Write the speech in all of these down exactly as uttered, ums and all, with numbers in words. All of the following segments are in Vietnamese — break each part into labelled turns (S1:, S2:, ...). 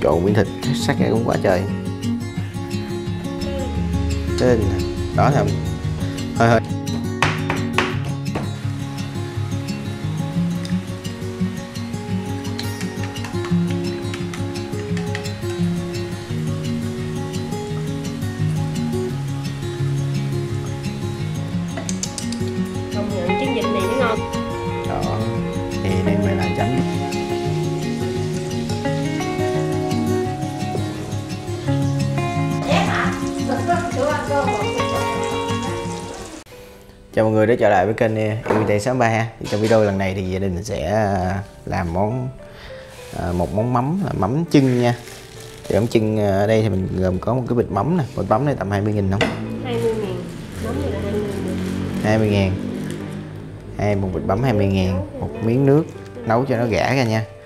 S1: Trộn miếng thịt sắc ra cũng quá trời. Trên đó thì hơi hơi
S2: công nhận trứng vịt này nó ngon.
S1: đó thì đem về là chấm. Chào mọi người đã trở lại với kênh Yêu Tây sáu ba ha. Thì trong video lần này thì gia đình mình sẽ làm món một món mắm là mắm chưng nha. Thì mắm chưng ở đây thì mình gồm có một cái bịch mắm nè, bịch mắm này tầm hai mươi nghìn không?
S2: hai mươi ngàn, mắm này là hai mươi ngàn.
S1: hai mươi ngàn. Hay một bịch mắm hai mươi ngàn, một miếng nước nấu cho nó gã ra nha.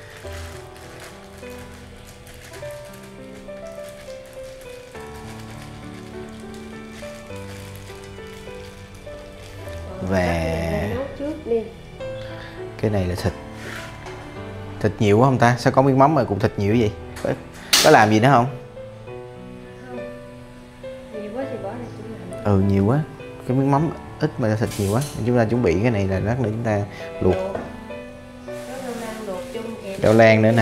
S1: Và cái này là thịt. Thịt nhiều quá không ta? Sao có miếng mắm mà cũng thịt nhiều vậy? Có, có làm gì nữa không?
S2: Không. Nhiều quá thì bỏ ra cũng làm.
S1: Ừ nhiều quá. Cái miếng mắm ít mà thịt nhiều quá. Chúng ta chuẩn bị cái này là lát nữa chúng ta luộc. Đậu lan nữa nè.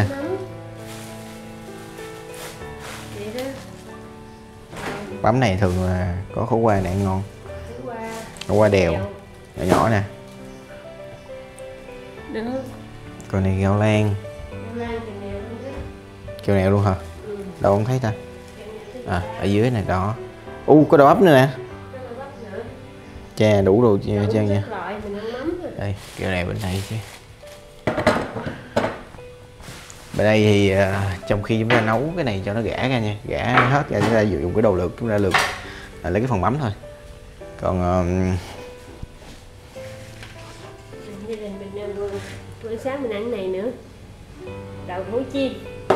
S1: Mắm này thường là có khổ qua này ăn ngon. Khổ qua đèo nhỏ nhỏ nè. Còn này rau lan. Kẹo nèo luôn hả? Ừ. Đâu không thấy ta? À ở dưới này đó. U có đậu bắp nữa nè. Chà đủ đồ cho nha. Đây kẹo này bên đây chứ. Bên đây thì uh, trong khi chúng ta nấu cái này cho nó gã ra nha, gã hết ra chúng ta dùng cái đầu lược chúng ta lược à, lấy cái phần mắm thôi. Còn uh,
S2: gia đình mình bữa sáng mình ăn này nữa, đậu hũ chiên.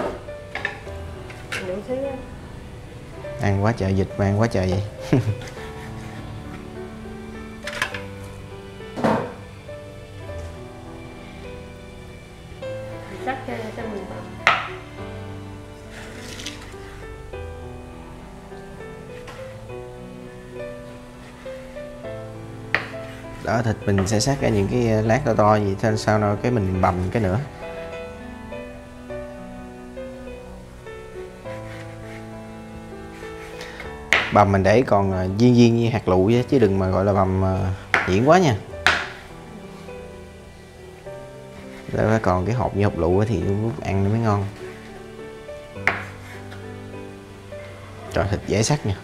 S2: Đủ thứ đó.
S1: Ăn quá trời, vịt mà ăn quá trời vậy.
S2: Sắc cho mình bọc.
S1: Đó thịt mình sẽ sát ra những cái lát to to gì thôi, sau đó cái mình bằm cái nữa. Bằm mình để còn viên viên như hạt lựu chứ đừng mà gọi là bằm nhuyễn quá nha. Để còn cái hộp như hộp lựu thì lúc ăn nó mới ngon. Trời thịt dễ sắc nha.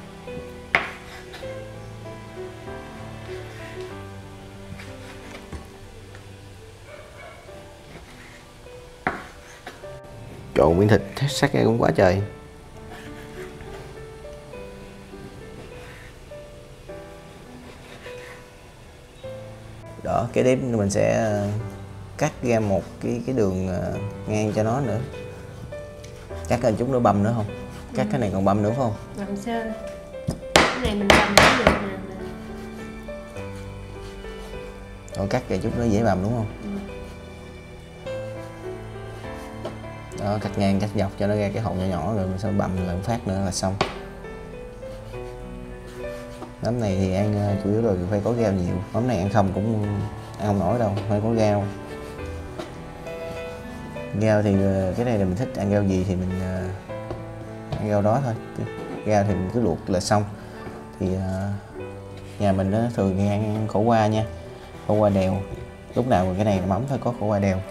S1: Trộn miếng thịt sắc ra cũng quá trời. Đó, cái đếp mình sẽ cắt ra một cái cái đường ngang cho nó nữa. Cắt ra chút nữa băm nữa không? Cắt ừ. Cái này còn băm nữa phải không?
S2: Băm sơ. Cái này mình băm cũng được nè.
S1: Rồi cắt ra chút nữa dễ băm đúng không? Ừ. Đó, cắt ngang cắt dọc cho nó ra cái hộp nhỏ nhỏ rồi mình sẽ băm lại phát nữa là xong. Mắm này thì ăn chủ yếu rồi phải có rau nhiều. Mắm này ăn không cũng ăn không nổi đâu, phải có rau. Rau thì cái này là mình thích ăn rau gì thì mình ăn rau đó thôi. Rau thì mình cứ luộc là xong. Thì nhà mình đó thường ăn khổ qua nha, khổ qua đèo. Lúc nào cái này mắm phải có khổ qua đèo.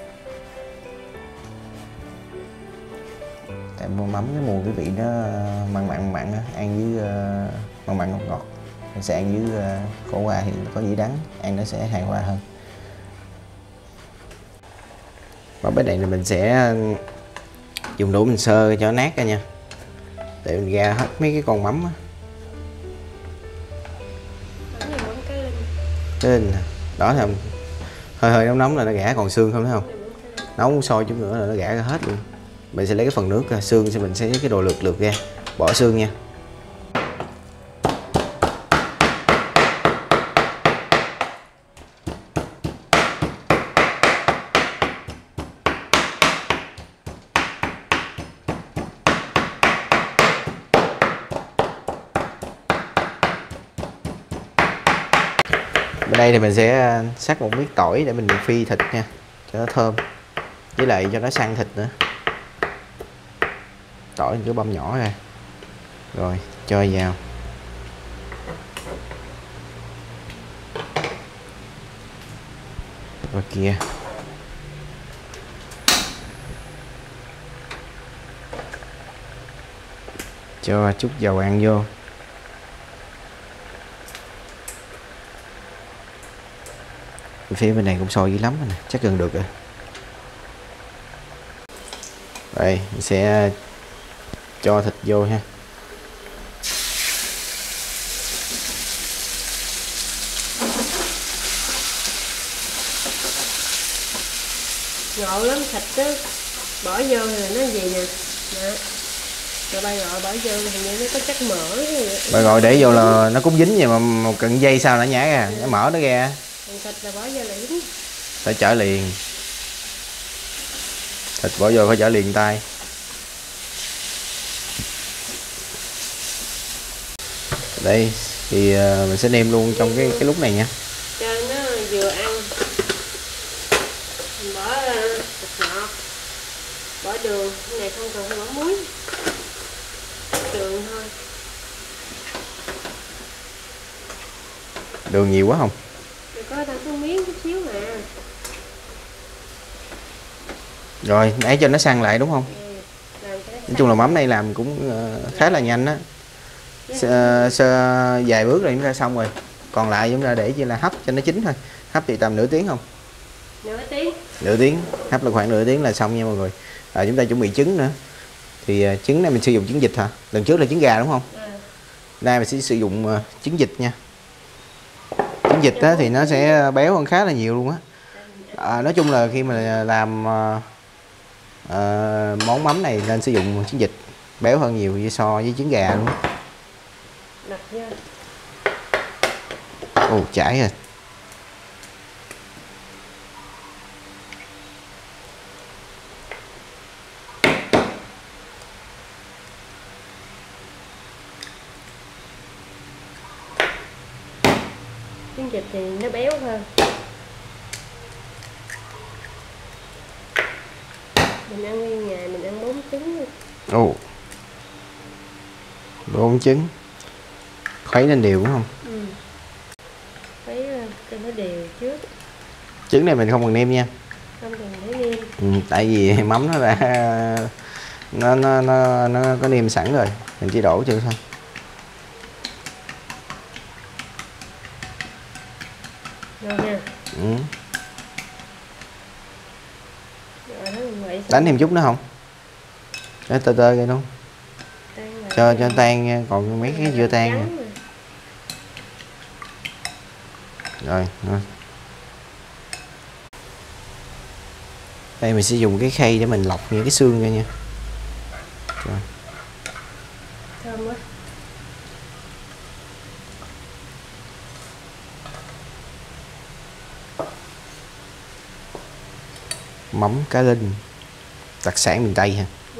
S1: Tại mắm cái mùi cái vị nó mặn mặn mặn ăn với mặn mặn ngọt ngọt. Mình sẽ ăn với khổ qua thì có vị đắng, ăn nó sẽ hài hòa hơn. Và bên này thì mình sẽ dùng đũa mình sơ cho nát ra nha, để mình ra hết mấy cái con mắm á. Cái linh đó thì hơi hơi nóng nóng là nó gã còn xương không thấy không? Nấu sôi chút nữa là nó gã ra hết luôn. Mình sẽ lấy cái phần nước ra, xương thì mình sẽ lấy cái đồ lược lược ra, bỏ xương nha. Ở đây thì mình sẽ sắc một miếng tỏi để mình phi thịt nha, cho nó thơm, với lại cho nó săn thịt nữa. Tỏi mình cứ băm nhỏ ra, rồi cho vào. Rồi kia. Cho chút dầu ăn vô. Phía bên này cũng sôi dữ lắm rồi nè, chắc gần được rồi. Đây, mình sẽ cho thịt vô ha.
S2: Ngộ lắm, thịt á bỏ vô là nó gì nè. Đó. Rồi ba gọi bỏ vô hình như nó có chất mỡ.
S1: Bà gọi để vô là nó cũng dính vậy mà một cận dây sao nó nhả ra, nó mỡ nó ra.
S2: Còn thịt là bỏ vô là dính.
S1: Phải chở liền. Thịt bỏ vô phải chở liền tay. Đây thì mình sẽ nêm luôn trong cái cái lúc này nha.
S2: Cho nó vừa ăn. Mình bỏ thịt ngọt, bỏ đường, cái này không cần phải bỏ muối, đường thôi.
S1: Đường nhiều quá không?
S2: Rồi có tao có miếng chút xíu mà.
S1: Rồi nãy cho nó săn lại đúng không?
S2: Ừ.
S1: Nói chung là mắm này làm cũng khá là nhanh á. Sơ, sơ vài bước rồi chúng ta xong rồi. Còn lại chúng ta để chỉ là hấp cho nó chín thôi. Hấp thì tầm nửa tiếng không?
S2: Nửa tiếng.
S1: Nửa tiếng, hấp là khoảng nửa tiếng là xong nha mọi người. À, chúng ta chuẩn bị trứng nữa. Thì uh, trứng này mình sử dụng trứng vịt hả? Lần trước là trứng gà đúng không? Ừ. Đây mình sẽ sử dụng uh, trứng vịt nha. Trứng vịt á, thì nó sẽ béo hơn khá là nhiều luôn á. À, nói chung là khi mà làm uh, uh, món mắm này nên sử dụng trứng vịt, béo hơn nhiều so với trứng gà luôn.
S2: Đặt vô.
S1: Ồ, chảy rồi.
S2: Trứng vịt thì nó béo hơn. Mình ăn nguyên ngày mình ăn bốn trứng.
S1: Ồ, bốn trứng. Khuấy lên đều đúng không?
S2: Ừ. Khuấy cho nó đều trước.
S1: Trứng này mình không cần nêm nha.
S2: Không cần phải nêm.
S1: Ừ, tại vì mắm nó đã nó nó nó nó có nêm sẵn rồi, mình chỉ đổ chưa thôi.
S2: Rồi nha.
S1: Ừ.
S2: Rồi đó, vậy
S1: đánh thêm chút nữa không? Để tơ tơ vậy luôn. Cho cho tan nha, còn mấy cái chưa tan nè. Rồi, rồi. Đây mình sẽ dùng cái khay để mình lọc những cái xương ra nha. Rồi.
S2: Thơm quá.
S1: Mắm cá linh, đặc sản miền Tây ha.
S2: Ừ.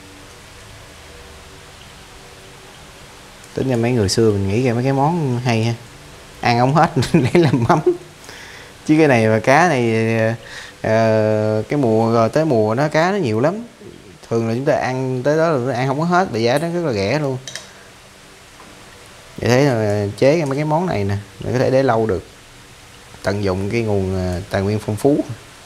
S1: Tính ra mấy người xưa mình nghĩ ra mấy cái món hay ha, ăn không hết để làm mắm. Chứ cái này và cá này uh, cái mùa rồi tới mùa nó cá nó nhiều lắm, thường là chúng ta ăn tới đó là ăn không có hết, tại giá nó rất là rẻ luôn. Vậy thế là chế ra mấy cái món này nè, mình có thể để lâu được, tận dụng cái nguồn tài nguyên phong phú.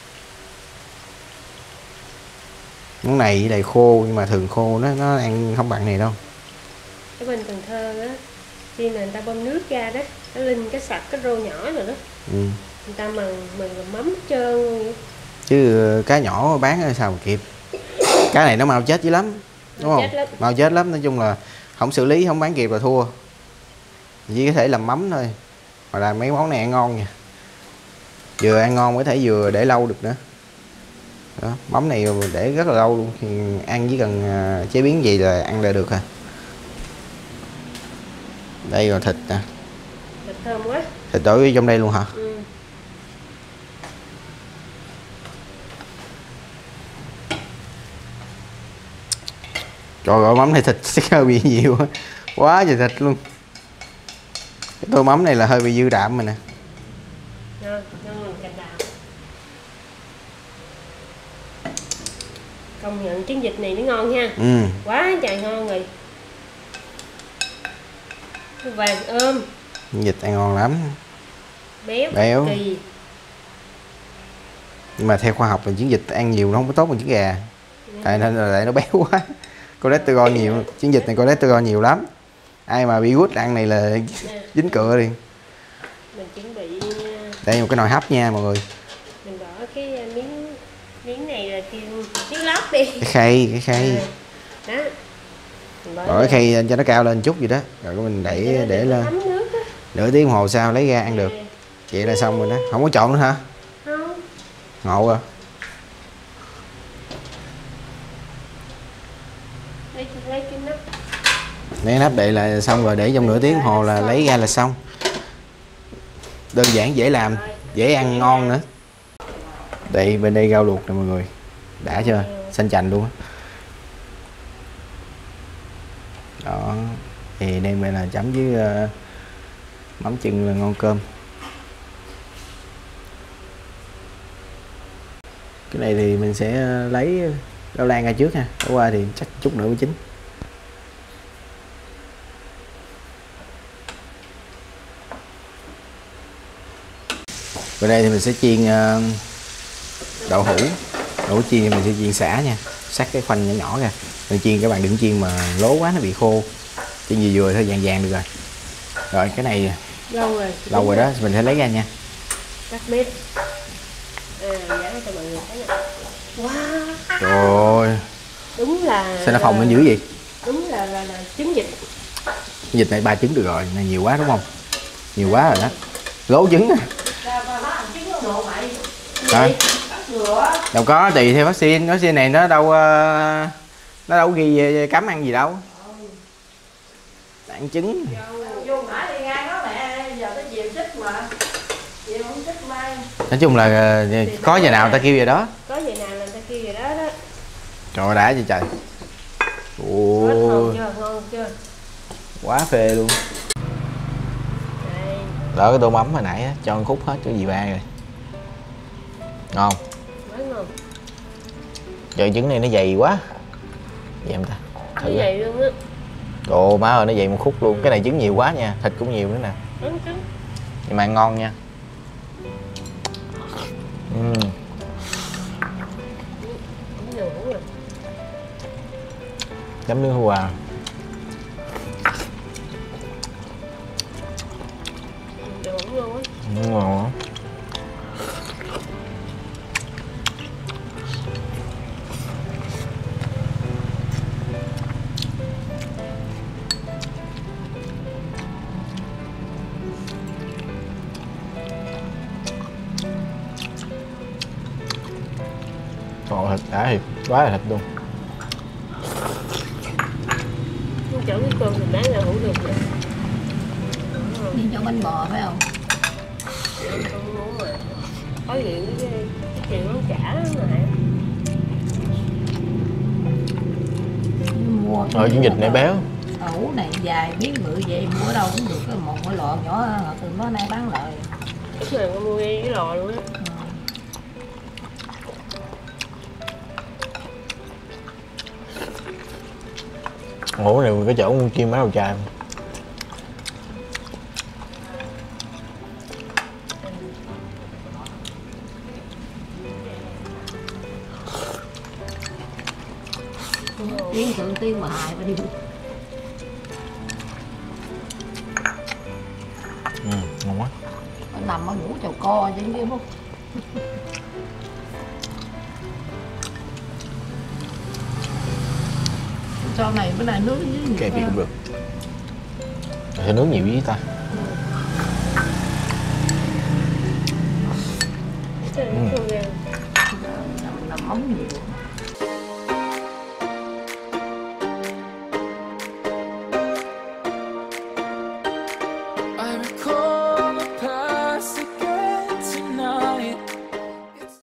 S1: Món này đầy khô nhưng mà thường khô nó nó ăn không bằng này đâu.
S2: Ở bên Cần Thơ á, khi mà người ta bơm nước ra đó, nó linh cái sạch cái rô nhỏ rồi đó. Ừ. Người ta mần mần mắm hết trơn luôn vậy.
S1: Chứ cá nhỏ bán sao mà kịp. Cá này nó mau chết dữ lắm, đúng không? Chết lắm. Mau chết lắm, nói chung là không xử lý, không bán kịp là thua. Chỉ có thể làm mắm thôi. Hoặc là mấy món này ăn ngon nha. Vừa ăn ngon có thể vừa để lâu được nữa. Đó, mắm này để rất là lâu luôn, thì ăn chỉ cần chế biến gì là ăn là được à. Đây rồi thịt nè.
S2: Thịt thơm quá.
S1: Thịt đổ trong đây luôn hả? Ừ. Trời ơi, mắm này thịt sẽ hơi bị nhiều quá trời thịt luôn. Cái tô mắm này là hơi bị dư đạm rồi nè.
S2: Ngon, ngon hơn cành đào. Công nhận trứng vịt này nó ngon ha.
S1: Ừ.
S2: Quá trời ngon rồi. Vàng ôm.
S1: Trứng vịt ăn ngon lắm.
S2: Béo,
S1: Béo.
S2: Kỳ.
S1: Nhưng mà theo khoa học là trứng vịt ăn nhiều nó không có tốt bằng trứng gà. Tại nên là tại nó béo quá. Cholesterol nhiều, trứng vịt này cholesterol nhiều lắm. Ai mà bị gút ăn này là dính cựa liền.
S2: Mình chuẩn bị
S1: đây một cái nồi hấp nha mọi người.
S2: Mình bỏ cái miếng miếng này là kêu miếng lót đi.
S1: Cái khay, cái khay.
S2: À, đó. Bỏ,
S1: bỏ cái khay cho nó cao lên chút gì đó, rồi mình đẩy để, để lên. Nửa tiếng đồng hồ sau lấy ra ăn được. Vậy là xong rồi đó, không có trộn nữa hả?
S2: Không.
S1: Ngộ rồi.
S2: Lấy, lấy cái nắp.
S1: Lấy nắp đậy là xong rồi, để trong nửa tiếng đồng hồ là lấy ra là xong. Đơn giản, dễ làm, dễ ăn, ngon nữa. Đây bên đây rau luộc nè mọi người, đã chưa, xanh chành luôn á. Đó, thì đem về là chấm với uh, mắm chưng là ngon cơm. Cái này thì mình sẽ lấy rau lan ra trước ha, bỏ qua thì chắc chút nữa mới chín. Bên đây thì mình sẽ chiên uh, đậu hũ. Đậu hũ chiên thì mình sẽ chiên xả nha, sắc cái khoanh nhỏ nhỏ ra. Mình chiên các bạn đừng chiên mà lố quá nó bị khô, chiên vừa vừa thôi, vàng vàng được rồi. Rồi cái này
S2: lâu rồi
S1: lâu rồi đó, mình sẽ lấy ra nha.
S2: Cắt bếp. À, giá cho mọi người thấy nè. Wow.
S1: Trời ơi,
S2: đúng là
S1: sao nó phồng lên dữ vậy?
S2: Đúng là là, là trứng vịt.
S1: Vịt này ba trứng được rồi, này nhiều quá đúng không? Nhiều quá rồi đó, lố trứng nè. Hả? Đâu có, tùy theo vaccine, vaccine này nó đâu nó đâu ghi cấm ăn gì đâu. Ăn trứng. Nói chung là có giờ nào người ta kêu vậy đó.
S2: Có giờ nào là người ta kêu vậy đó đó.
S1: Trời ơi, đã vậy trời. Ồ.
S2: Ngon chưa, ngon chưa?
S1: Quá phê luôn.
S2: Đây.
S1: Đỡ cái tô mắm hồi nãy á, cho một khúc hết cái gì ba rồi. Ngon.
S2: Quá ngon.
S1: Trời, trứng này nó dày quá. Vậy em ta.
S2: Thử nó dày luôn á.
S1: Ồ má ơi, nó dày một khúc luôn. Cái này trứng nhiều quá nha, thịt cũng nhiều nữa nè.
S2: Đúng trứng.
S1: Nhưng mà ăn ngon nha. Uhm. Chấm miếng hùa.
S2: Đúng luôn á.
S1: Ngon. Ồ, thịt đã thiệt, quá là thịt luôn.
S2: Không chọn cái cơm thì bán là hủ được rồi.
S3: Đi cho bánh bò phải không?
S2: Không muốn mà. Có chuyện cái cái chuyện món chả mà.
S3: Mua
S1: Rồi trứng vịt này béo.
S3: ủ này dài miếng bự vậy mua ở đâu cũng được, cái một cái lọ nhỏ từ nó nay bán lại.
S2: Lúc nào con mua cái lò luôn á.
S1: Ủa này cái chỗ con chim má đầu chai.
S3: Tiếng thượng tiên mà hại mà đi.
S1: Ừ, ngon quá.
S3: Nó nằm ở ngủ chầu co chứ kia không. Sau này bữa nay nướng với nhiều.
S1: Cái vị cũng được. Phải nướng nhiều với ta.
S2: Ừ.
S3: Nằm, nằm ống nhiều.